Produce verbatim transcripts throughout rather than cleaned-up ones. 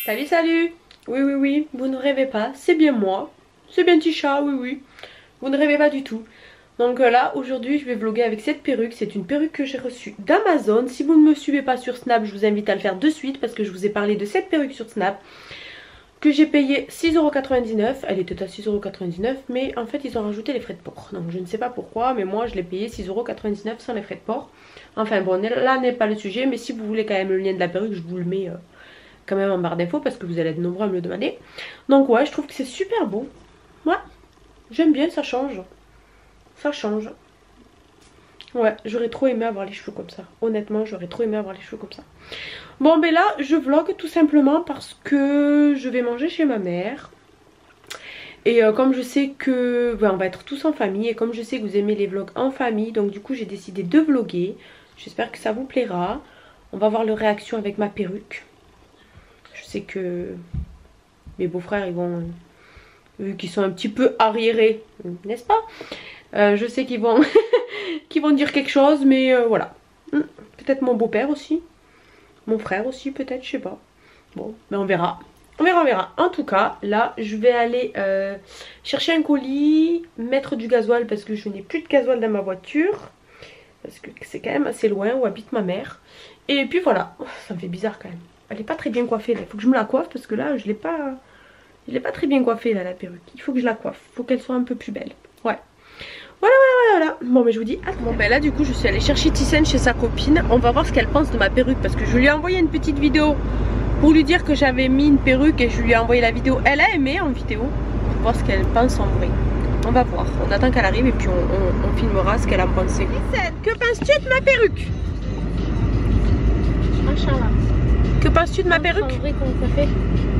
Salut, salut. Oui, oui, oui, vous ne rêvez pas, c'est bien moi. C'est bien Tisha, oui, oui. Vous ne rêvez pas du tout. Donc là, aujourd'hui, je vais vlogger avec cette perruque. C'est une perruque que j'ai reçue d'Amazon. Si vous ne me suivez pas sur Snap, je vous invite à le faire de suite parce que je vous ai parlé de cette perruque sur Snap que j'ai payé six euros quatre-vingt-dix-neuf. Elle était à six euros quatre-vingt-dix-neuf, mais en fait, ils ont rajouté les frais de port. Donc je ne sais pas pourquoi, mais moi, je l'ai payé six euros quatre-vingt-dix-neuf sans les frais de port. Enfin bon, là n'est pas le sujet, mais si vous voulez quand même le lien de la perruque, je vous le mets... Euh, quand même en barre d'infos parce que vous allez être nombreux à me le demander. Donc ouais, je trouve que c'est super beau. Ouais, j'aime bien, ça change. Ça change. Ouais, j'aurais trop aimé avoir les cheveux comme ça. Honnêtement, j'aurais trop aimé avoir les cheveux comme ça. Bon, ben là, je vlog tout simplement parce que je vais manger chez ma mère. Et euh, comme je sais que... Ben, on va être tous en famille. Et comme je sais que vous aimez les vlogs en famille, donc du coup, j'ai décidé de vlogger. J'espère que ça vous plaira. On va voir leur réaction avec ma perruque. Je sais que mes beaux-frères, ils vont, vu qu'ils sont un petit peu arriérés, n'est-ce pas, euh, je sais qu'ils vont, qu'ils vont dire quelque chose, mais euh, voilà. Peut-être mon beau-père aussi, mon frère aussi, peut-être, je sais pas. Bon, mais on verra. On verra, on verra. En tout cas, là, je vais aller euh, chercher un colis, mettre du gasoil parce que je n'ai plus de gasoil dans ma voiture. Parce que c'est quand même assez loin où habite ma mère. Et puis voilà, ça me fait bizarre quand même. Elle est pas très bien coiffée là, il faut que je me la coiffe parce que là je l'ai pas je l'ai pas très bien coiffée là la perruque. Il faut que je la coiffe, il faut qu'elle soit un peu plus belle. Ouais. Voilà voilà voilà. Bon mais je vous dis ah, bon ben là du coup je suis allée chercher Thyssen chez sa copine. On va voir ce qu'elle pense de ma perruque parce que je lui ai envoyé une petite vidéo pour lui dire que j'avais mis une perruque et je lui ai envoyé la vidéo. Elle a aimé en vidéo. On va voir ce qu'elle pense en vrai. On va voir. On attend qu'elle arrive et puis on, on, on filmera ce qu'elle a pensé. Thyssen, que penses-tu de ma perruque? Machallah. Que penses-tu de ma perruque? Vrai, comment ça fait?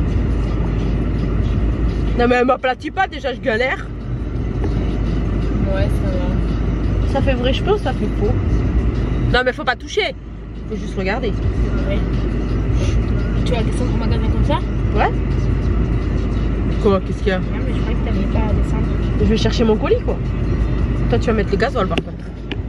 Non mais elle m'aplatit pas, déjà je galère. Ouais, ça va. Ça fait vrai cheveux ou ça fait faux? Non mais faut pas toucher. Faut juste regarder. C'est vrai. Tu vas descendre au magasin comme ça? Ouais. Quoi? Qu'est-ce qu'il y a? Non mais je croyais que t'avais pas à descendre. Je vais chercher mon colis quoi. Toi tu vas mettre le gasoil par contre.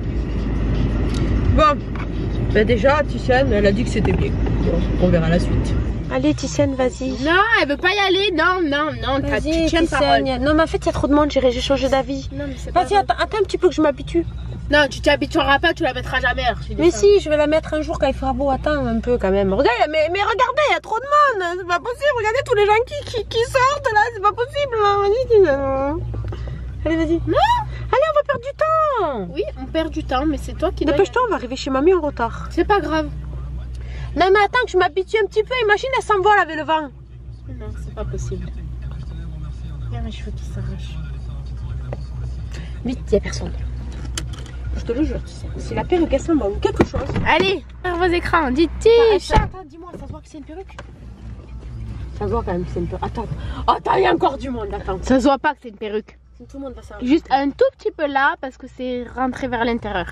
Bon. Ben déjà Thyssen elle a dit que c'était bien. Bon, on verra la suite. Allez Thyssen, vas-y. Non, elle veut pas y aller. Non, non, non. Tu tiens parole. Non mais en fait il y a trop de monde, j'ai changé d'avis. Non mais c'est pas. Vas-y, attends, attends un petit peu que je m'habitue. Non, tu t'habitueras pas, tu la mettras jamais. Mais si, je vais la mettre un jour quand il fera beau. Attends un peu quand même. Regarde, mais, mais regardez, il y a trop de monde. C'est pas possible. Regardez tous les gens qui, qui, qui sortent là. C'est pas possible. Vas-y, allez, vas-y. Non. Allez, on va perdre du temps. Oui, on perd du temps, mais c'est toi qui. Dépêche-toi, on va arriver chez mamie en retard. C'est pas grave. Non mais attends que je m'habitue un petit peu. Imagine, elle s'envole avec le vent. Non, c'est pas possible. Regarde mes cheveux qui s'arrachent. Vite, il n'y a personne. Je te le jure, si la perruque elle s'envole ou quelque chose. Allez, sur vos écrans, dites Attends, attends, attends, dis-moi, ça se voit que c'est une perruque? Ça se voit quand même que c'est une perruque. Attends, attends, il y a encore du monde, attends. Ça se voit pas que c'est une perruque. Tout le monde va savoir. Juste un tout petit peu là parce que c'est rentré vers l'intérieur.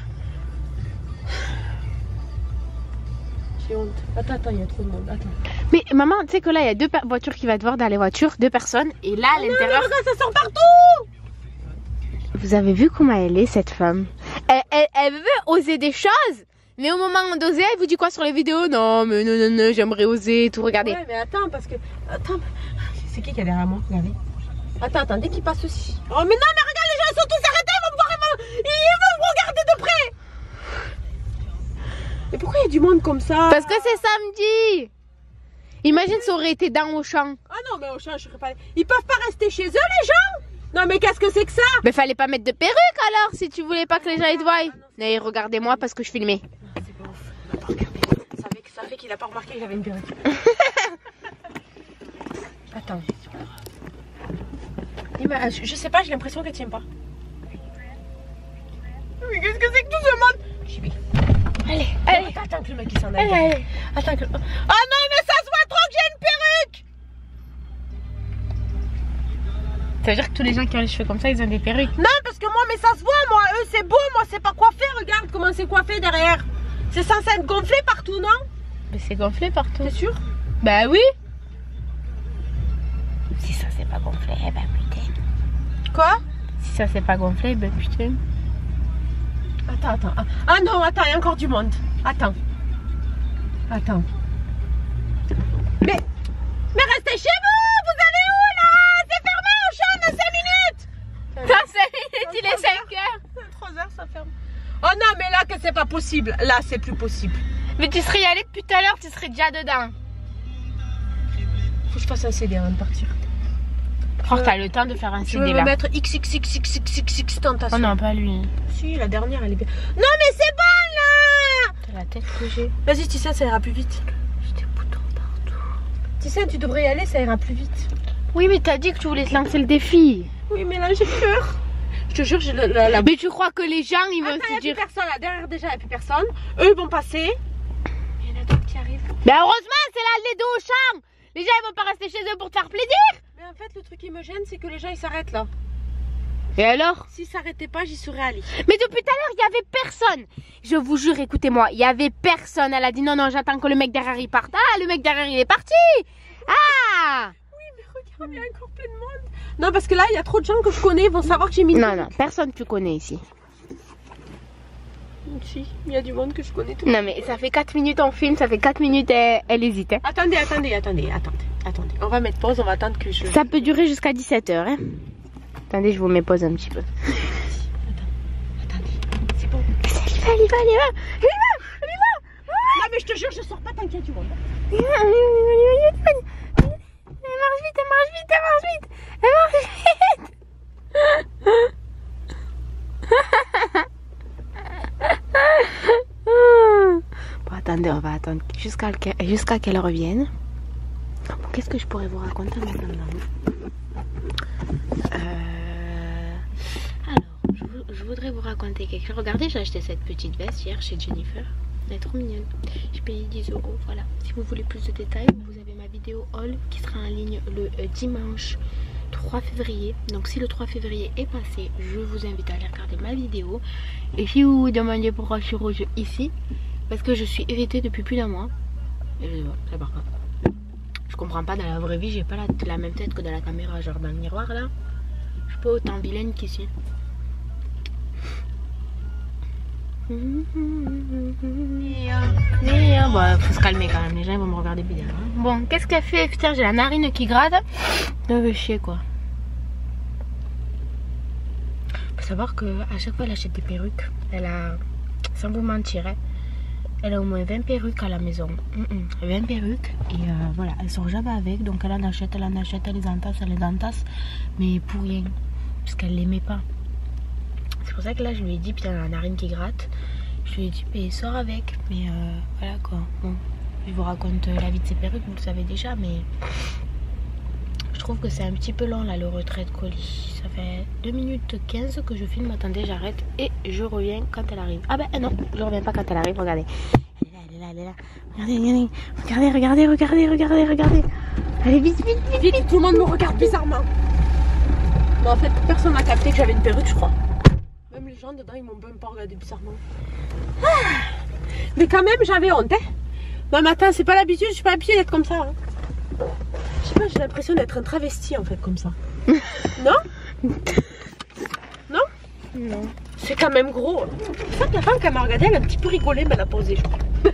J'ai honte. Attends, attends, il y a trop de monde. Attends. Mais maman, tu sais que là il y a deux voitures qui vont devoir dans les voitures, deux personnes, et là à l'intérieur. Regarde, ça sort partout. Vous avez vu comment elle est cette femme? Elle, elle, elle veut oser des choses, mais au moment d'oser, elle vous dit quoi sur les vidéos? Non, mais non, non, non, j'aimerais oser tout regarder. Ouais, mais attends, parce que. Attends, c'est qui qui est derrière moi? Regardez. Attends, attends, dès qu'il passe aussi. Oh, mais non, mais regarde, les gens ils sont tous arrêtés, ils vont me voir, ils vont, ils vont me regarder de près. Mais pourquoi il y a du monde comme ça? Parce que c'est samedi. Imagine ça aurait été dans Auchan. Ah non, mais Auchan, je serais pas. Ils peuvent pas rester chez eux, les gens? Non, mais qu'est-ce que c'est que ça? Mais fallait pas mettre de perruque alors, si tu voulais pas que les gens ils te voient. Ah, mais regardez-moi parce que je filmais. C'est pas ouf. Il a pas regardé. Ça fait, ça fait qu'il a pas remarqué que j'avais une perruque. Attends. Je, je sais pas, j'ai l'impression qu'elle tient pas. Mais qu'est-ce que c'est que tout ce monde? J'y vais. Allez, allez. Attends, attends que le mec il s'en aille. Allez, allez. Attends que. Oh non, mais ça se voit trop que j'ai une perruque. Ça veut dire que tous les gens qui ont les cheveux comme ça, ils ont des perruques? Non, parce que moi, mais ça se voit, moi. Eux, c'est beau, moi, c'est pas coiffé. Regarde comment c'est coiffé derrière. C'est censé être gonflé partout, non? Mais c'est gonflé partout. T'es sûr? Bah oui. Si ça c'est pas gonflé, eh ben putain. Quoi? Si ça c'est pas gonflé, ben putain. Attends, attends. Ah non, attends, il y a encore du monde. Attends. Attends. Mais, rester chez vous. Vous allez où là? C'est fermé, on chante dans cinq minutes. Dans cinq minutes, il est cinq heures. trois heures, ça ferme. Oh non, mais là, que c'est pas possible. Là, c'est plus possible. Mais tu serais y allé depuis tout à l'heure, tu serais déjà dedans. Faut que je fasse un C D avant de partir. Oh, t'as le temps de faire un Je C vais D me là. mettre X X X X X X X tentation. Oh non, pas lui. Si, la dernière, elle est bien. Non, mais c'est bon là. T'as la tête que j'ai. Vas-y, Tissa, ça ira plus vite. J'ai des boutons partout. Tissa, tu devrais y aller, ça ira plus vite. Oui, mais t'as dit que tu voulais te lancer le défi. Oui, mais là, j'ai peur. Je te jure, j'ai la, la, la... Mais tu crois que les gens, ils vont Attends, se y a dire... plus personne là. Derrière, déjà, il n'y a plus personne. Eux, ils vont passer. Il y en a d'autres qui arrivent. Mais heureusement, c'est là les deux au champ. Les gens, ils vont pas rester chez eux pour te faire plaisir. Mais en fait, le truc qui me gêne, c'est que les gens, ils s'arrêtent là. Et alors? S'ils s'arrêtaient pas, j'y serais allée. Mais depuis tout à l'heure, il y avait personne. Je vous jure, écoutez-moi, il y avait personne. Elle a dit non, non, j'attends que le mec derrière il parte. Ah, le mec derrière il est parti. Ah. Oui, mais regarde, il y a encore plein de monde. Non, parce que là, il y a trop de gens que je connais, ils vont savoir que j'ai mis... Non, non, personne tu connais ici. Si, il y a du monde que je connais tout. Non, mais ça fait quatre minutes en film, ça fait quatre minutes, elle, elle hésite. Hein. Attendez, attendez, attendez, attendez, attendez. On va mettre pause, on va attendre que je... Ça peut durer jusqu'à dix-sept heures. Hein. Attendez, je vous mets pause un petit peu. Attendez, attendez, c'est bon. Il va, il va, il va, il va, il va. Non, mais je te jure, je sors pas tant qu'il y a du monde. Il va, il va, il va, il va. Elle marche vite, elle marche vite, elle marche vite. Elle marche vite. Bon, attendez, on va attendre jusqu'à jusqu'à qu'elle revienne. Bon, qu'est-ce que je pourrais vous raconter maintenant? euh... Alors, je, vous, je voudrais vous raconter quelque chose. Regardez, j'ai acheté cette petite veste hier chez Jennifer. Elle est trop mignonne. J'ai payé dix euros. Voilà. Si vous voulez plus de détails, vous avez ma vidéo haul qui sera en ligne le euh, dimanche trois février. Donc si le trois février est passé, je vous invite à aller regarder ma vidéo. Et si vous vous demandez pourquoi je suis rouge ici, parce que je suis irritée depuis plus d'un mois. Et je, par contre, je comprends pas, dans la vraie vie, j'ai pas la, la même tête que dans la caméra, genre dans le miroir là. Je suis pas autant vilaine qu'ici. Mais euh, bon, faut se calmer quand même, les gens ils vont me regarder bizarre. Hein. Bon, qu'est-ce qu'elle fait? Putain, j'ai la narine qui gratte. Ça veut chier quoi. Faut savoir que à chaque fois elle achète des perruques. Elle a, sans vous mentir, hein, elle a au moins vingt perruques à la maison. Mm-mm, vingt perruques. Et euh, voilà, elle sort jamais avec. Donc elle en achète, elle en achète, elle les entasse, elle les entasse. Mais pour rien. Parce qu'elle les met pas. C'est pour ça que là je lui ai dit, putain, la narine qui gratte. Je lui ai dit, mais sors avec. Mais euh, voilà quoi. Bon, je vous raconte la vie de ses perruques, vous le savez déjà, mais je trouve que c'est un petit peu long là le retrait de colis. Ça fait deux minutes quinze que je filme. Attendez, j'arrête et je reviens quand elle arrive. Ah ben non, je reviens pas quand elle arrive, regardez. Elle est là, elle est là, elle est là. Regardez, regardez, regardez, regardez, regardez, regardez. Allez, vite, vite, vite, vite. Tout le monde me regarde bizarrement. Mais en fait, personne n'a capté que j'avais une perruque, je crois. Même les gens dedans, ils m'ont même pas regardé bizarrement. Ah, mais quand même, j'avais honte. Hein. Non, mais attends, c'est pas l'habitude, je suis pas habituée d'être comme ça. Hein. Je sais pas, j'ai l'impression d'être un travesti en fait, comme ça. Non? Non? Non. C'est quand même gros. C'est ça que la femme qui m'a regardé, elle a un petit peu rigolé, mais elle a posé, je crois.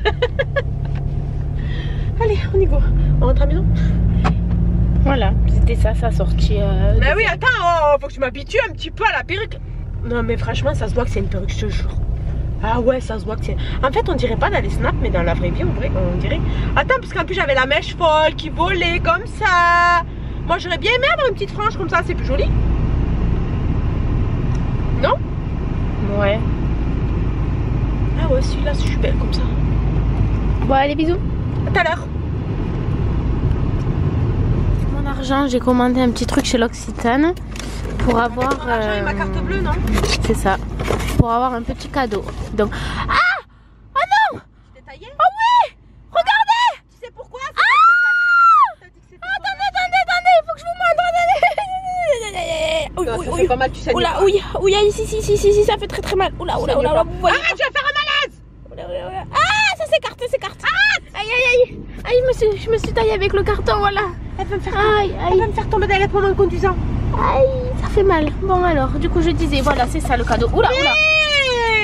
Allez, on y go. On rentre à la maison? Voilà, c'était ça, sa sortie. Euh, mais oui, attends, oh, faut que je m'habitue un petit peu à la perruque. Non, mais franchement, ça se voit que c'est une perruque, je te jure. Ah ouais, ça se voit que c'est... En fait, on dirait pas dans les snaps, mais dans la vraie vie, on dirait... On dirait... Attends, parce qu'en plus, j'avais la mèche folle qui volait comme ça. Moi, j'aurais bien aimé avoir une petite frange comme ça, c'est plus joli. Non? Ouais. Ah ouais, celui-là, je suis belle comme ça. Bon, allez, bisous. À tout à l'heure. Mon argent, j'ai commandé un petit truc chez l'Occitane pour avoir... Mon argent et ma carte bleue, non? C'est ça. Pour avoir un petit cadeau. Donc... Ah! Oh non! Tu t'es taillé? Oh oui! Regardez! Tu sais pourquoi? Ah! Attendez, attendez, attendez, il faut que je vous montre. Non, ça fait pas mal, tu sais. Oula, oui, oui, ici, ici, ici, ici, ça fait très très mal. Oula, oula, oula, vous voyez. Arrête, je vais faire un malaise! Oula, oula, oula. Ah, ça s'écarte, ça s'écarte. Aïe, aïe, aïe. Aïe, je me suis, je me suis taillée avec le carton, voilà. Elle va me faire, aïe, elle aïe. va me faire tomber dans les pendant le conduisant. Aïe, ça fait mal. Bon alors, du coup je disais, voilà, c'est ça le cadeau. Oula, oula.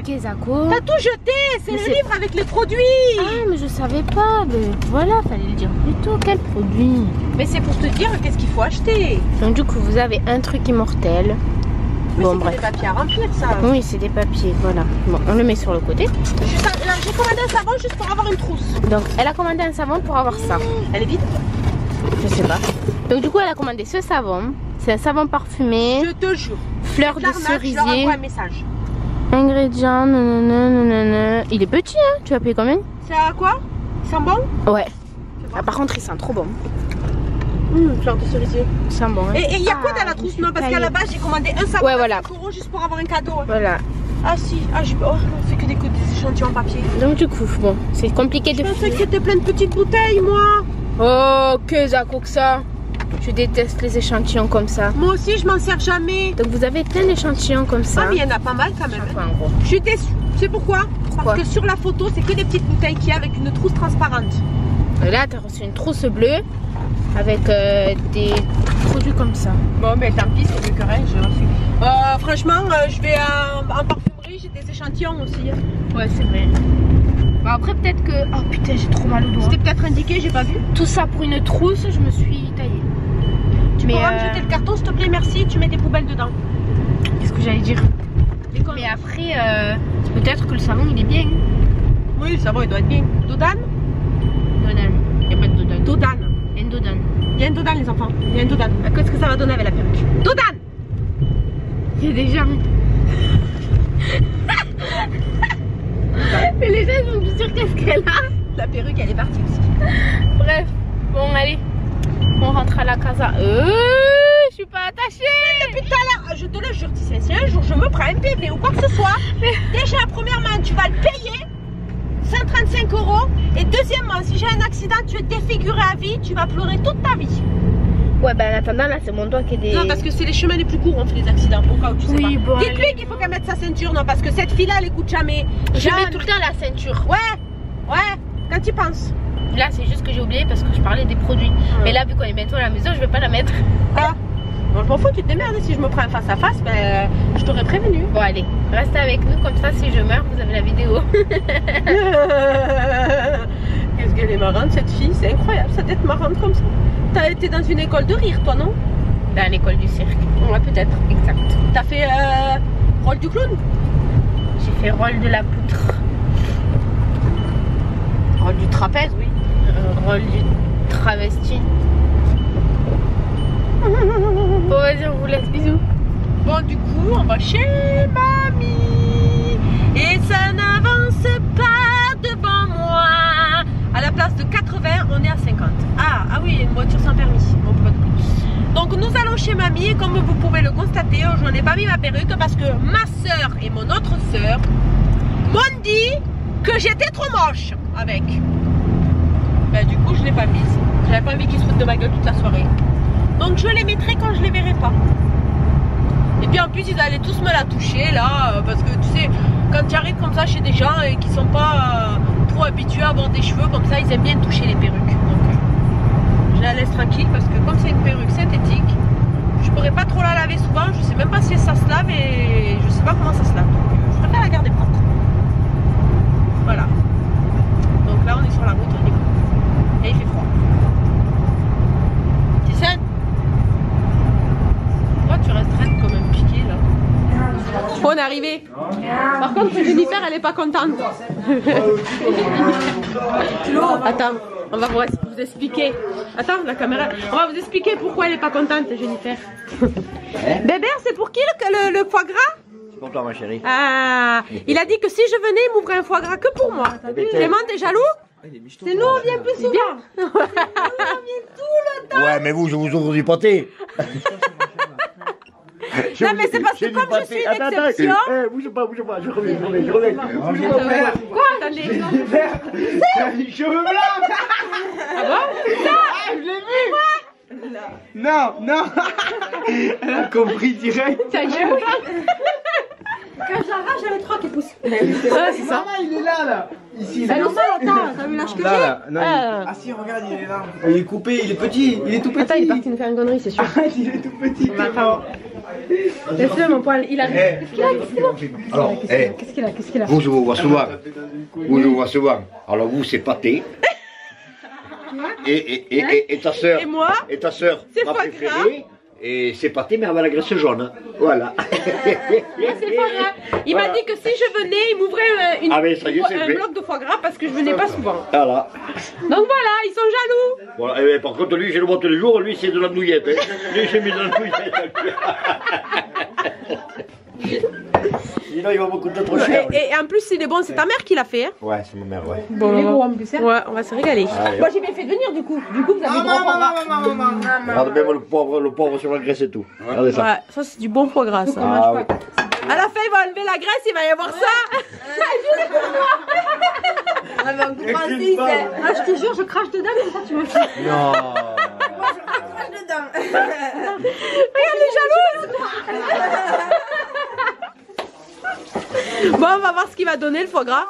Kezako. T'as tout jeté, c'est le livre avec les produits. Ah, mais je savais pas. Mais voilà, fallait le dire plus tôt. Quel produit? Mais c'est pour te dire qu'est-ce qu'il faut acheter. Donc du coup, vous avez un truc immortel. Mais bon, c'est bref. des papiers à remplir, ça. Oui, c'est des papiers, voilà. Bon, on le met sur le côté. J'ai commandé un savon juste pour avoir une trousse. Donc, elle a commandé un savon pour avoir ça. Elle est vide? Je sais pas. Donc du coup, elle a commandé ce savon. C'est un savon parfumé. Je te jure. Fleurs de cerisier. Je leur envoie un message. Ingrédients, nanana, nanana. Il est petit, hein? Tu vas payer combien? C'est à quoi? Il sent bon? Ouais. Ah, par contre, il sent trop bon. Mmh, fleurs de cerisier. Il sent bon. Hein? Et il y a ah, quoi dans la trousse? Non, parce qu'à la base, j'ai commandé un savon ouais, voilà. cinq euros juste pour avoir un cadeau. Voilà. Ah si, ah, oh, on fait que des, des échantillons en papier. Donc du coup, bon, c'est compliqué Je de... pensais que c'était plein de petites bouteilles, moi. Oh, que ça, que ça. Je déteste les échantillons comme ça. Moi aussi, je m'en sers jamais. Donc vous avez plein d'échantillons comme ça. Ah, mais il y en a pas mal quand même. Quoi, en gros. Je suis déçue. Tu sais pourquoi? Pourquoi? Parce que sur la photo, c'est que des petites bouteilles qu'il y a avec une trousse transparente. Et là, tu as reçu une trousse bleue avec euh, des produits comme ça. Bon, mais tant pis, c'est mieux que rien, j'ai reçu. Euh, franchement, euh, je vais en, en parfumerie, j'ai des échantillons aussi. Ouais, c'est vrai. Bon, après, peut-être que... Oh putain, j'ai trop mal au doigt. C'était peut-être indiqué, j'ai pas vu. Tout ça pour une trousse, je me suis taillée. Tu mais pourras euh... me jeter le carton, s'il te plaît, merci. Tu mets des poubelles dedans. Qu'est-ce que j'allais dire? Mais après, euh, peut-être que le savon, il est bien. Oui, le savon, il doit être bien. Dodan? Dodan. Il n'y a pas de Dodan. Dodan. Il y a une Dodan. Il y a un Dodan, les enfants. Il y a un Dodan. Qu'est-ce que ça va donner avec la perruque? Dodan! Il y a des gens. Mais les gens sont plus sûrs qu'est-ce qu'elle a. La perruque, elle est partie aussi. Bref, bon, allez. On rentre à la casa. Euh, je suis pas attachée. Depuis tout à l'heure, je te le jure, Tissé, si un jour je me prends un P V ou quoi que ce soit, déjà, premièrement, tu vas le payer cent trente-cinq euros. Et deuxièmement, si j'ai un accident, tu es défiguré à vie, tu vas pleurer toute ta vie. Ouais, ben en attendant, là, c'est mon doigt qui est des... Non, parce que c'est les chemins les plus courts, on fait les accidents, au cas où tu sais oui, pas. Bon, dites-lui qu'il faut qu'elle mette sa ceinture, non, parce que cette fille-là, elle écoute jamais. Je jamais. mets tout le temps la ceinture. Ouais, ouais, quand tu penses. Là, c'est juste que j'ai oublié parce que je parlais des produits. Ouais. Mais là, vu qu'on est bientôt à la maison, je vais pas la mettre. Ah, bon, je m'en fous, tu te démerdes. Si je me prends face à face, ben, je t'aurais prévenu. Bon, allez, restez avec nous, comme ça, si je meurs, vous avez la vidéo. Qu'est-ce qu'elle est marrante, cette fille, c'est incroyable, ça doit être marrante comme ça. T'as été dans une école de rire, toi, non? Dans l'école du cirque. Ouais, peut-être. Exact. T'as fait euh, rôle du clown? J'ai fait rôle de la poutre. Rôle du trapèze, oui. Euh, rôle du travesti. Bon, vas-y, on vous laisse, bisous. Bon, du coup, on va chez mamie. Et ça n'avance pas devant moi. À la place de quatre-vingts, on est à cinquante. Ah, ah oui, une voiture sans permis. Bon, pas de plus. Donc nous allons chez mamie et comme vous pouvez le constater, je n'ai pas mis ma perruque parce que ma soeur et mon autre soeur m'ont dit que j'étais trop moche avec. Ben, du coup, je ne l'ai pas mise. J'avais pas envie qu'ils se foutent de ma gueule toute la soirée. Donc je les mettrai quand je les verrai pas. Et puis en plus, ils allaient tous me la toucher là, parce que tu sais, quand tu arrives comme ça chez des gens et qui sont pas euh, trop habitués à avoir des cheveux comme ça, ils aiment bien toucher les perruques. Donc euh, je la laisse tranquille parce que comme c'est une perruque synthétique, je pourrais pas trop la laver souvent. Je sais même pas si ça se lave et je sais pas comment ça se lave. Donc euh, je préfère la garder propre. Voilà. Donc là, on est sur la route, on y va. Et il fait froid. Tu sais, toi tu restes raide comme un piqué là. On est arrivé. Par contre, Jennifer, elle est pas contente. Attends, on va vous expliquer. Attends, la caméra. On va vous expliquer pourquoi elle est pas contente, Jennifer. Bébert, c'est pour qui le, le, le foie gras? C'est pour toi, ma chérie. Ah, il a dit que si je venais, il m'ouvrait un foie gras que pour moi. Clément, t'es jaloux? C'est nous, on vient plus souvent. Nous, on vient tout le temps. Ouais, mais vous, je vous ouvre du pâté. Non, mais c'est parce que comme je suis une attends, exception. Attends, eh, bouge pas, bouge pas, je reviens, je reviens, je reviens. Bouge pas. Quoi? Attendez. Les cheveux blancs. Ah bon? Ah, je l'ai vu. Non, non. Elle a compris direct. Ça y est. Quand j'arrache, j'avais trois qui poussent. Ah, c'est ça. Maman, il est là, là. Ici, C'est normal, attends, t'as vu l'âge que j'ai? Là, là, non, il- Ah. Ah si, regarde, il est là. Il est coupé, il est petit, il est tout petit. Attends, il est parti nous faire une connerie, c'est sûr. Arrête, il est tout petit. Bah, attends. Laisse-le, mon poil, il arrive. Eh, Qu'est-ce qu'il a? Qu'est-ce qu'il a? Alors, eh, Qu'est-ce qu'il a? Qu'est-ce qu'il a? vous, je vous vois souvent. Vous, je vous vois souvent. Alors, vous, c'est pâté. Et, et, et, et, et ta sœur. Et moi, Et ta sœur, c'est ma foie préférée. Et c'est pâté, mais avec la graisse jaune. Voilà. c'est pas grave. Il m'a dit que si je venais, il m'ouvrait euh, une- Ah, mais ça y est, c'est un fait. bloc de foie gras parce que je venais pas souvent. Voilà. Donc voilà, ils sont jaloux. Voilà. Et, par contre, lui, je le vois tous les jours. Lui, c'est de la nouillette. Hein. Lui, j'ai mis de la nouillette. Sinon, il va beaucoup de trop cher. Et, et en plus, il est bon, c'est ta mère qui l'a fait. Hein. Ouais, c'est ma mère, ouais. Bon, Il est beau en plus, hein? ouais, on va se régaler. Allez, Moi, j'ai bien fait de venir du coup. Du coup, vous avez du bon foie gras. Regarde même le pauvre, le pauvre sur la graisse et tout. Regardez ça. Ouais, ça c'est du bon foie gras ça. Ah, oui. À la fin, il va enlever la graisse, il va y avoir ça. Ah, je te jure, je crache dedans, comme ça tu me fais. Non. Regarde les jalouses. Bon, on va voir ce qu'il va donner le foie gras.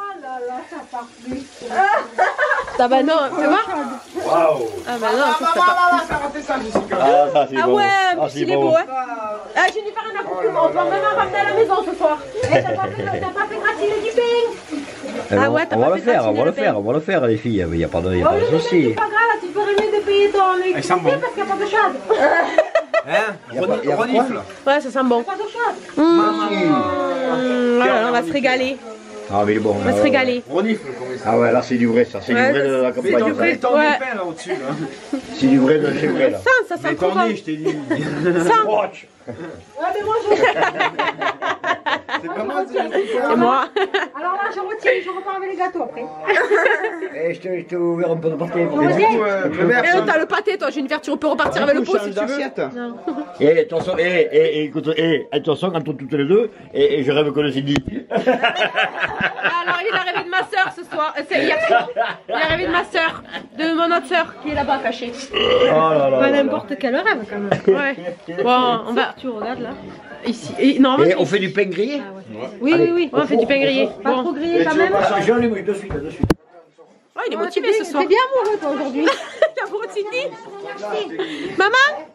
Ah bah non, tu vois. Waouh. Ah bah non, ça c'est pas. Ah, ça, c'est Ah bon. ouais, Ah, en plus il est beau, hein. Ah, je vais lui faire un accoutrement, on peut même en ramener à la maison ce soir. Eh, t'as pas fait, t'as pas fait gratiner du pain? Ah ouais, t'as on pas va fait le faire, on gratiner va le le pain. faire, on va le faire les filles, il n'y a pas de, y a Au pas lieu de de mettre souci. du foie gras, là, tu ferais mieux de payer ton électricité sent bon. parce qu'il n'y a pas de chade. Hein? Reni- Renifle. Ouais, ça sent bon. Pas de chade. Mmh, voilà, on va se régaler. Ah, mais il est bon. On va se régaler. Renifle, comment il Ah ouais, là c'est du vrai, ça, c'est Ouais, du vrai de la Mais campagne. ton ça. vrai, ton Ouais. épin là au-dessus là. C'est du vrai de chez vrai, là. Ça, ça sent Mais trop ton bon. nez, je t'ai dit. Ça, Watch. Ouais, mais moi je. C'est pas moi, c'est c'est moi. Alors là, je retiens, je repars avec les gâteaux après. Eh, je t'ai je t'ai ouvert un peu de pâté. pour Et que- du coup, euh, le verre, Eh, t'as le pâté, toi, j'ai une vertu, on peut repartir avec le pot si tu veux. d'assiette. Eh, attention, eh, eh, eh, écoute, eh, attention, entre toutes les deux, et, et je rêve que le Cindy. Alors, il est arrivé de ma soeur ce soir. Euh, c'est hier soir. Il est arrivé de ma soeur, de mon autre soeur qui est là-bas cachée. Oh là là. Pas là là. n'importe quel rêve quand même. Ouais. Bon, on va. Tu regardes là. Ici. Et, non, moi, Et je- on fait du pain grillé? Oui, oui, oui. on fait du pain grillé. Pas Bon. trop grillé quand même. Je l'ai mis de suite, de suite. Oh, il est Oh, motivé t'es ce bien- soir. T'es bien amoureux toi aujourd'hui. T'as amoureux de Cindy? Maman?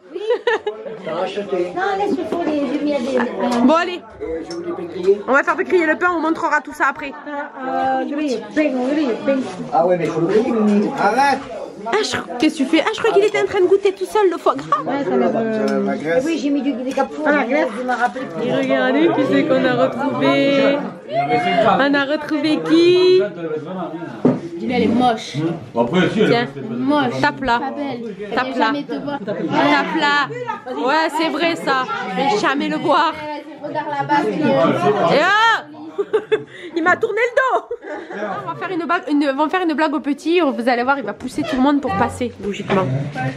Non, laisse le fourrer, j'ai mis à des. Bon, allez. On va faire griller le pain, on montrera tout ça après. Euh, grillé, pain, grillé, pain. Ah ouais, mais il faut le griller. Arrête. Ah, je... qu'est-ce que tu fais? Ah, je crois qu'il était en train de goûter tout seul le foie gras. Ouais, ça lève. Euh, la graisse. Oui, j'ai mis du, des capous. Ah, la graisse, il m'a rappelé. Et regardez qui c'est qu'on a retrouvé. On a retrouvé qui? Elle est moche. Tiens, Moche. tape là. Pas belle. Tape Elle là. jamais te voir. Tape là. Ouais, c'est vrai ça. Je vais jamais le voir. Regarde là-bas. Et ah il m'a tourné le dos. On va faire une blague, une, on va faire une blague au petit. Vous allez voir, il va pousser tout le monde pour passer, logiquement.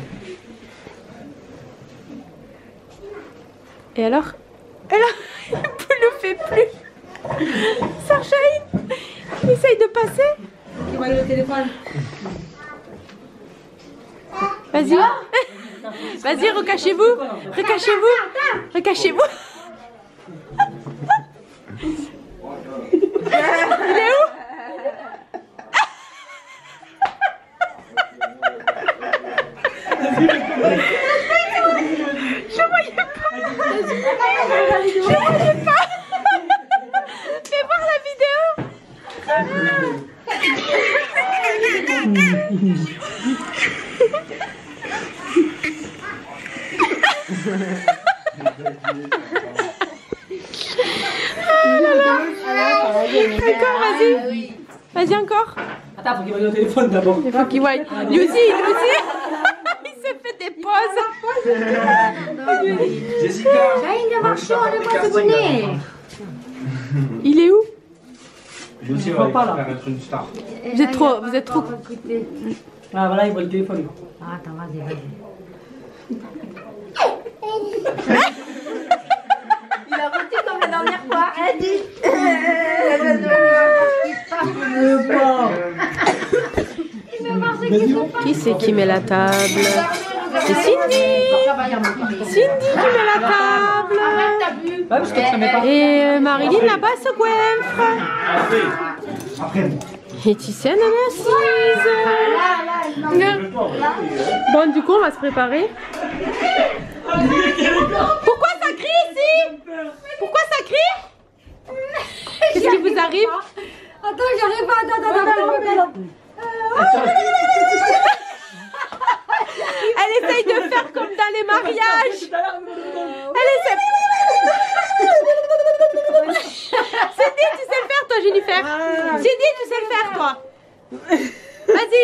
Et alors? Et là, il ne le fait plus. Sarchaïn, il essaye de passer. Tu vois le téléphone. Vas-y. Vas-y, recachez-vous. Recachez-vous. Recachez-vous. Il est où? Je voyais pas. Je voyais pas. Fais voir la vidéo. Oh là là. Encore, vas-y. Vas-y encore. Attends, faut qu'il voie le téléphone d'abord. Il faut qu'il voie. Lui aussi, lui aussi. Il se fait des pauses. Jessica. J'ai une marché, on est pas abonné. Il est où? Je ne vois pas, là. être une star. Vous êtes trop, vous êtes trop. Ah voilà, il voit le téléphone. Ah, attends, vas-y, vas-y. Il a roté comme la dernière fois. Elle dit. Qui c'est qui met la table? C'est Cindy. Cindy qui met la table. Ouais, parce que ça met pas. Et euh, Marilyn là-bas se goinfre. Et Tissène, elle est assise. Bon, du coup, on va se préparer. Pourquoi ça crie ici? Pourquoi ça crie? Qu'est-ce qui vous arrive? Attends, j'arrive pas. Attends, attends, attends. Elle essaye de faire comme dans les mariages. Elle essaie. Cindy, tu sais le faire toi, Jennifer. Cindy, tu sais le faire toi. Vas-y.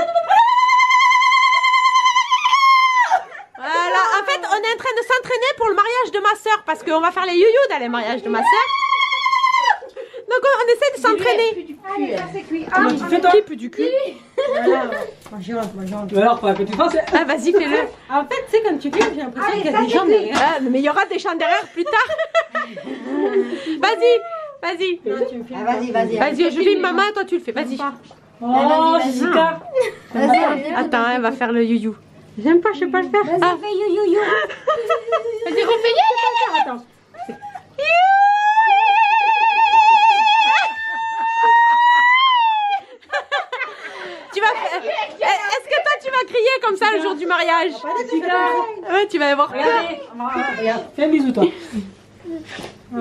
Voilà, en fait, on est en train de s'entraîner pour le mariage de ma soeur parce qu'on va faire les youyou dans les mariages de ma soeur. Donc on essaie de s'entraîner. Qui pue du cul? Alors, faut que tu fasses. Ah, vas-y, fais-le. En fait, tu sais, quand tu filmes, j'ai l'impression qu'il y a des gens derrière. Ah, mais il y aura des chants derrière plus tard. Vas-y, vas-y. Vas-y, vas-y. Vas-y, je filme maman, toi tu le fais. Vas-y. Oh, Jessica. Attends, elle va faire le you-you. J'aime pas, je sais pas le faire. Vas-y, fais you, you, you. Vas-y, refais you. Attends. Tu vas faire... Est-ce que toi tu vas crier comme ça le jour du mariage? Ouais, tu vas avoir peur. Regarde, fais un bisou toi. Oh,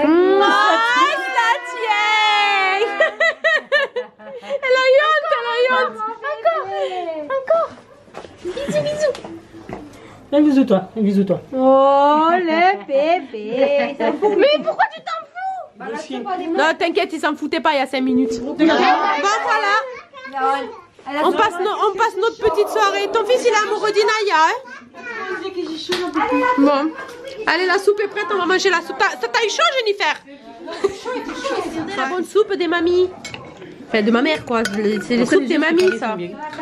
la tienne. Elle a eu honte, elle a eu honte. Encore, encore. Bisous, bisous. Un bisou toi, un bisou toi. Oh, le bébé. Mais pourquoi tu t'en fous? Non, t'inquiète, il s'en foutait pas il y a cinq minutes. Bon, voilà. On passe, no, on passe notre petite soirée. Ton fils, il est amoureux d'Inaya, hein? Bon. Allez, la soupe est prête, on va manger la soupe. Ça t'a eu chaud, Jennifer? La bonne soupe des mamies. Enfin, de ma mère, quoi. C'est les soupes des mamies, ça.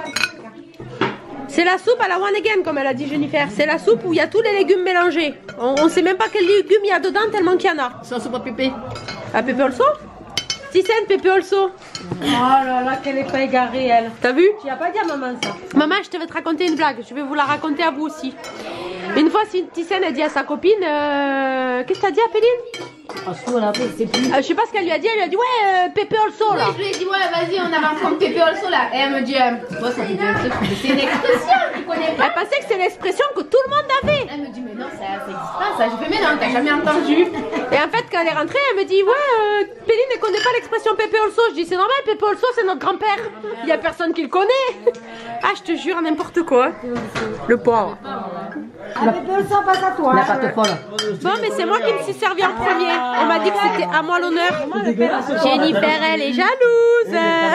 C'est la soupe à la one again, comme elle a dit Jennifer. C'est la soupe où il y a tous les légumes mélangés. On, on sait même pas quels légumes il y a dedans, tellement qu'il y en a. C'est la soupe à pépé. À pépé also? Tissène, pépé also. Oh là là, qu'elle est pas égarée, elle. T'as vu? Tu as pas dit à maman ça. Maman, je te vais te raconter une blague. Je vais vous la raconter à vous aussi. Une fois, Tissène a dit à sa copine, euh, qu'est-ce que t'as dit à Péline? Ah, sous la paix, c'est plus. euh, Je sais pas ce qu'elle lui a dit. Elle lui a dit, ouais, euh, pépé also là. Oui, je lui ai dit, ouais, vas-y, on avance comme pépé also là. Et elle me dit, euh, c'est quoi ça, pépé also? C'est une expression, tu connais pas? Elle pensait que c'était l'expression que tout le monde avait. Elle me dit, mais non, ça, ça existe pas, ça. J'ai fait, mais non, t'as jamais entendu. Et en fait, quand elle est rentrée, elle me dit, ouais, euh, Péline ne connaît pas l'expression pépé also. Je dis, c'est normal, pépé also, c'est notre grand-père. Il y a personne qui le connaît. Ah, je te jure, n'importe quoi. Le pauvre. Ah, pépé also passe à toi. La pâte folle. Bon, mais c'est moi qui me suis servi en premier. On m'a dit que c'était à moi l'honneur. Jennifer, elle est jalouse.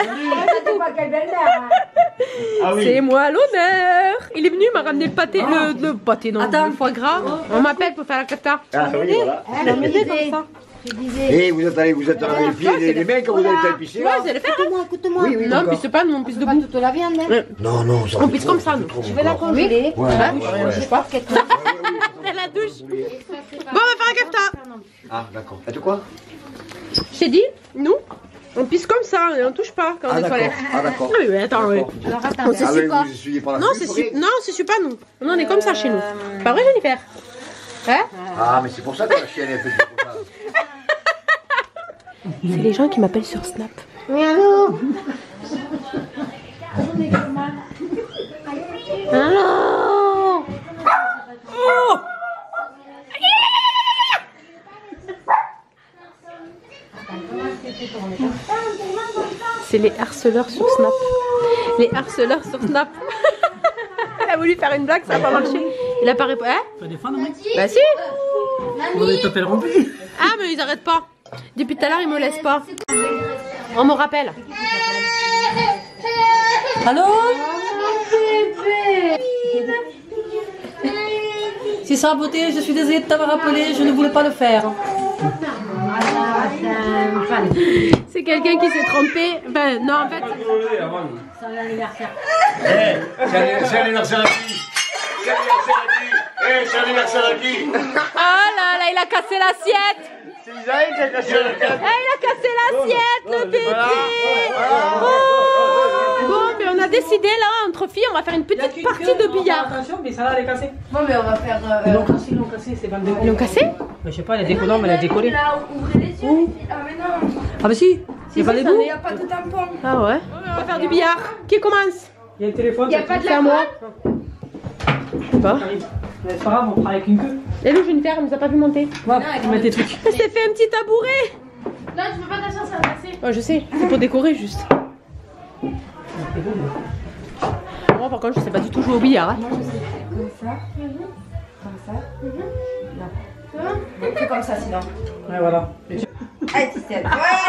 C'est moi l'honneur. Il est venu, il m'a ramené le pâté, le, le pâté, non, le foie gras. On m'appelle pour faire la kafta. Ah, oui, voilà. Elle a m'aider comme ça. Et vous êtes allé, vous êtes allé les pieds et les mains quand vous avez été pisser Ouais, là? vous allez faire. Écoute-moi, écoute-moi. Oui, oui, Non, d'accord. puis c'est pas nous, on pisse debout. Toute la viande, hein. Non, non, ça On pisse comme ça, nous. Je vais la congeler. Ouais, Hein? ouais, ouais. Je sais pas. Elle la douche. Bon, on va faire la kafta. Ah, d'accord. Et de quoi? Je t'ai dit, nous, on pisse comme ça, et on touche pas quand on Ah, est aux d'accord. toilettes. Ah, d'accord. Oui, oui, attends, oui. Alors attends, On se Ah, suit oui, pas. vous essuyez par la Non, c'est su... non, c'est su pas nous. Non, on est comme ça chez nous. Pas vrai, Jennifer? Hein? Ah, mais c'est pour ça que la chienne est petite comme ça. C'est les gens qui m'appellent sur Snap. oui, allô? Allô? Oh! C'est les harceleurs sur Snap. Les harceleurs sur Snap. Elle a voulu faire une blague, ça n'a pas marché. Il a pas répondu. Hein? Tu vas défendre, mec? Bah si! On ne t'appelleront plus. Ah, mais ils arrêtent pas. Depuis tout à l'heure, ils me laissent pas. On me rappelle. Allô? Si ça a beauté, je suis désolée de t'avoir appelé, je ne voulais pas le faire. C'est quelqu'un qui s'est trompé. Ben non, en fait. Eh, c'est l'anniversaire à qui? C'est l'anniversaire à qui? Eh, c'est l'anniversaire à qui? Oh là là, il a cassé l'assiette. C'est Isaïe qui a cassé la Ah, il a cassé l'assiette, le bébé. Oh. Bon, mais on a décidé là, entre filles, on va faire une petite partie de billard. Attention, mais ça là, elle est cassée. Bon, mais on va faire. euh, Ils l'ont cassé, ils l'ont cassé, c'est pas le Ils l'ont cassé? Mais je sais pas, elle est décollée, mais elle a décollé. Là, ouvrez les yeux. Ah, mais non. Ah, bah si, Il n'y a pas si, d'égout? Il n'y a pas de tampon. Ah ouais. On va faire du billard. Qui commence? Il y a le téléphone. Il n'y a pas de C'est la à moi. colle. Je sais pas. Mais c'est pas grave, on fera avec une queue. Hello Jennifer, elle nous a pas vu monter. Ouais, tu mets tes trucs. Elle s'est fait un petit tabouret. Non, tu peux pas t'asseoir, ça va passer. Ouais, je sais, c'est pour décorer juste. Moi par contre je sais pas du tout jouer au billard. Hein. Moi je sais. Comme ça. Comme ça. Là. Non. Fais comme ça sinon. Ouais, voilà. Allez, Tissette. Ouais.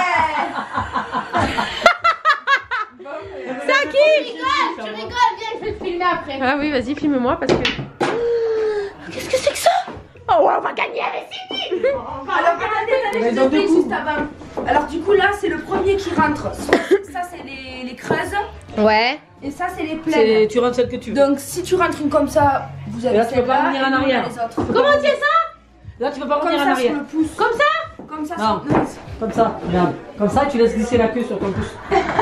C'est à qui? Tu rigoles, tu rigoles, viens, je vais te filmer après. Ah oui, vas-y, filme-moi parce que... Qu'est-ce que c'est que ça? Oh ouais, on va gagner, allez, c'est fini. Alors, attendez, attendez, je te prie juste avant. Alors, du coup, là, c'est le premier qui rentre. Ça, c'est les, les creuses. Ouais. Et ça, c'est les C'est- pleines. Tu rentres celle que tu veux. Donc, si tu rentres une comme ça, vous avez Et là, tu peux pas celle-là, revenir en et nous, on a arrière. les autres. Comment tu fais ça? Là, tu peux pas Comme revenir en ça, sur arrière. le pouce. Comme ça? Comme ça, Non. sur- non. Comme ça, regarde. Comme ça, tu laisses glisser la queue sur ton pouce.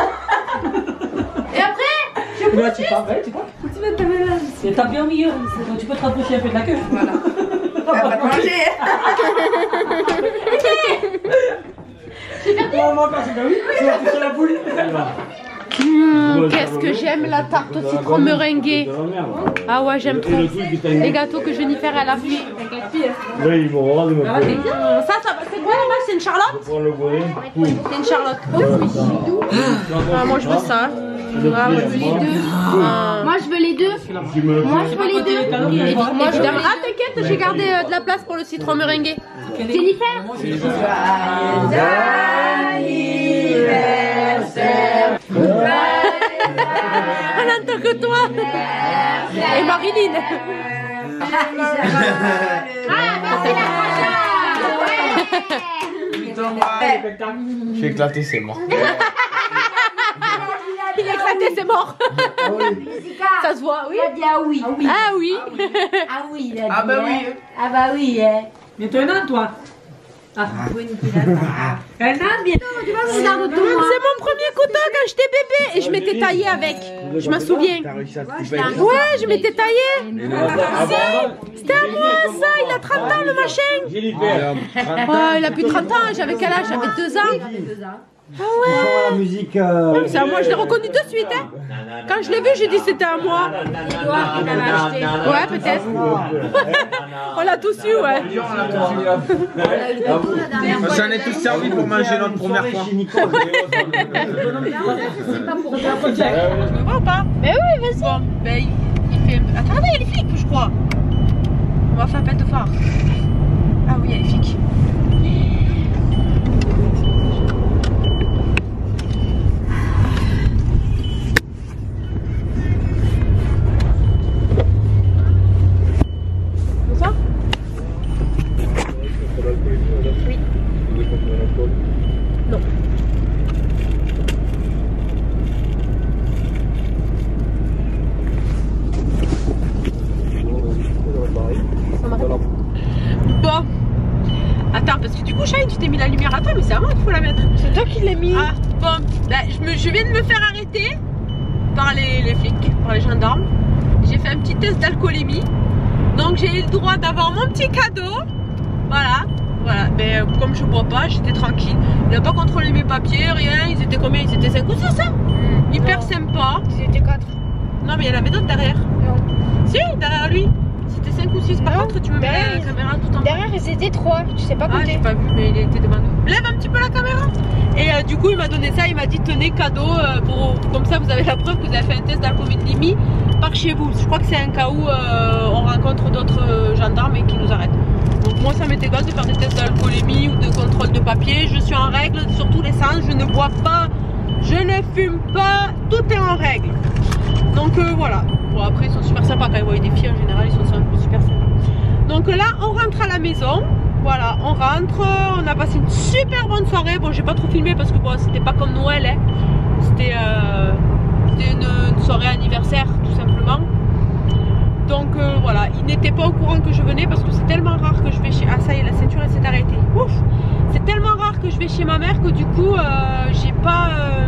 Et après, Et là, tu pars, ouais, tu pars. tu mets ta main là. Et t'appuies au milieu. Donc, tu peux te rapprocher un peu de la queue. Voilà. Elle va te manger. Non, moi, quand c'est comme oui, tu vas toucher la poule. Mmh, qu'est-ce que j'aime la tarte au citron meringuée. Ah ouais, j'aime trop. Les gâteaux que Jennifer elle a fait. Oui, ils vont rendre le Ça, ça c'est quoi là? C'est une Charlotte? C'est une Charlotte. Ah, moi je veux ça. Ah, moi je veux les deux. Ah. Moi, je veux les deux. Moi, je veux les deux. Moi je t'aime. Ah t'inquiète, j'ai gardé euh, de la place pour le citron meringué. Jennifer. Elle entend que toi. Et Marilyn. Ah, merci la Je suis éclaté, c'est mort. Il a éclaté, c'est mort. Ça se voit, oui. Il a dit ah oui. Ah oui. Ah oui, il a dit. Ah bah oui. hein. Ah bah oui, hein. Mais toi, un an, toi. Ah. Oui, Nicolas. Un an, bien. C'est mon premier couteau quand j'étais bébé et je m'étais taillée avec. Je m'en souviens. T'as réussi à te couper. Ouais, je m'étais taillée. C'était à moi ça, il a trente ans le machin. Ouais, il a plus de trente ans, j'avais quel âge? J'avais deux ans. Ah ouais. La musique. euh, C'est à moi, je l'ai reconnu de suite. Hein. Quand je l'ai vu, j'ai dit c'était à moi. Ouais, peut-être. On l'a tous eu, ouais. J'en ai tous servi pour manger notre première fois. Je me vois ou pas? Mais oui, vas-y. Bon, ben il, il fait. Attendez, il y a les flics, je crois. On va faire pète phare. Ah oui, il y a les flics. C'est ça? Oui. Non. Bon. Attends, parce que du coup, Shine, tu t'es mis la lumière à toi, mais c'est à moi qu'il faut la mettre. C'est toi qui l'as mis. Ah, bon. Là, je, me, je viens de me faire arrêter par les, les flics, par les gendarmes. J'ai fait un petit test d'alcoolémie. Donc, j'ai eu le droit d'avoir mon petit cadeau. Voilà. Voilà. Mais euh, comme je bois pas, j'étais tranquille. Il n'a pas contrôlé mes papiers, rien. Ils étaient combien? Ils étaient cinq ou six, hein? Mmh. Hyper sympa. Ils étaient quatre. Non, mais il y en avait d'autres derrière. Non. Si, derrière lui. C'était cinq ou six. Par Non, contre, tu me mets derrière, la caméra tout en bas. Derrière, ils étaient trois. Tu sais pas Ah, j'ai compter. pas vu, mais il était devant nous. Lève un petit peu la caméra. Et euh, du coup, il m'a donné ça. Il m'a dit tenez cadeau. Euh, pour, comme ça, vous avez la preuve que vous avez fait un test d'alcoolémie par chez vous. Je crois que c'est un cas où euh, on rencontre d'autres euh, gendarmes et qui nous arrêtent. Donc, moi, ça m'est égal de faire des tests d'alcoolémie ou de contrôle de papier. Je suis en règle sur tous les sens. Je ne bois pas. Je ne fume pas. Tout est en règle. Donc, euh, voilà. Bon, après, ils sont super sympas quand ils voient des filles. En général, ils sont super sympas. Donc là, on rentre à la maison. Voilà, on rentre. On a passé une super bonne soirée. Bon, j'ai pas trop filmé parce que bon, c'était pas comme Noël. Hein. C'était euh, une, une soirée anniversaire, tout simplement. Donc euh, voilà, il n'était pas au courant que je venais parce que c'est tellement rare que je vais chez... Ah ça y est, la ceinture elle s'est arrêtée. Ouf. C'est tellement rare que je vais chez ma mère que du coup, euh, j'ai pas... Euh...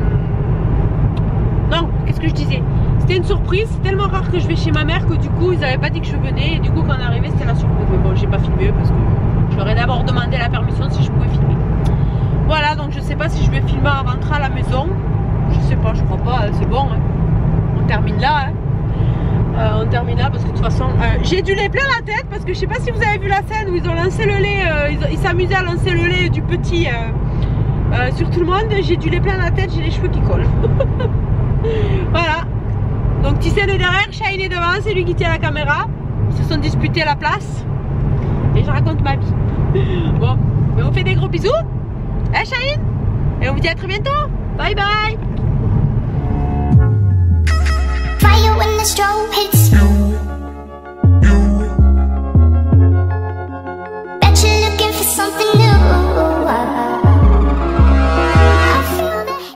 Non, qu'est-ce que je disais? C'était une surprise, c'est tellement rare que je vais chez ma mère que du coup, ils avaient pas dit que je venais. Et du coup, quand on est arrivé, c'était la surprise. Mais bon, j'ai pas filmé parce que je leur ai d'abord demandé la permission si je pouvais filmer. Voilà, donc je sais pas si je vais filmer en rentrant à la maison. Je sais pas, je crois pas, c'est bon. Hein. On termine là. Hein. Euh, on termine là parce que de toute façon, euh, j'ai du lait plein la tête parce que je sais pas si vous avez vu la scène où ils ont lancé le lait, euh, ils ils s'amusaient à lancer le lait du petit euh, euh, sur tout le monde. J'ai du lait plein la tête, j'ai les cheveux qui collent. Voilà. Donc Tissène est derrière, Shahine est devant, c'est lui qui tient la caméra. Ils se sont disputés à la place et je raconte ma vie. Bon, mais on fait des gros bisous. Hein Shahine? Et on vous dit à très bientôt. Bye bye.